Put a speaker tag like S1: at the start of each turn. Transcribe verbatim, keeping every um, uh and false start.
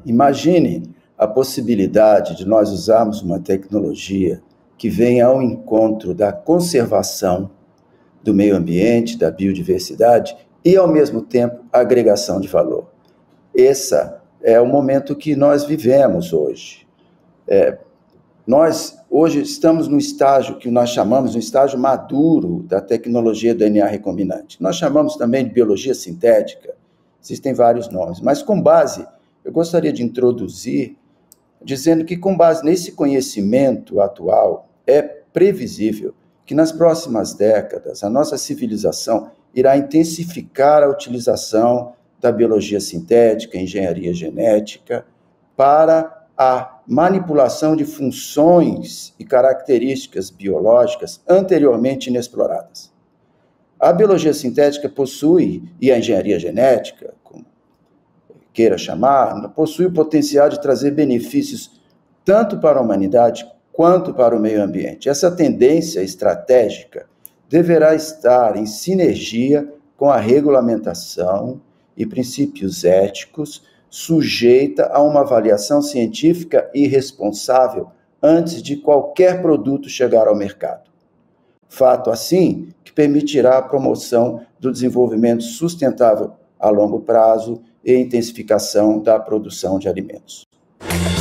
S1: Imagine a possibilidade de nós usarmos uma tecnologia que venha ao encontro da conservação do meio ambiente, da biodiversidade e, ao mesmo tempo, a agregação de valor. Esse é o momento que nós vivemos hoje. É, nós, hoje, estamos no estágio que nós chamamos de um estágio maduro da tecnologia do D N A recombinante. Nós chamamos também de biologia sintética, existem vários nomes, mas com base, eu gostaria de introduzir, dizendo que com base nesse conhecimento atual, é previsível que nas próximas décadas a nossa civilização irá intensificar a utilização da biologia sintética, engenharia genética, para a manipulação de funções e características biológicas anteriormente inexploradas. A biologia sintética possui, e a engenharia genética, como queira chamar, possui o potencial de trazer benefícios tanto para a humanidade quanto para o meio ambiente. Essa tendência estratégica deverá estar em sinergia com a regulamentação e princípios éticos, sujeita a uma avaliação científica e responsável antes de qualquer produto chegar ao mercado. Fato, assim, que permitirá a promoção do desenvolvimento sustentável a longo prazo e intensificação da produção de alimentos.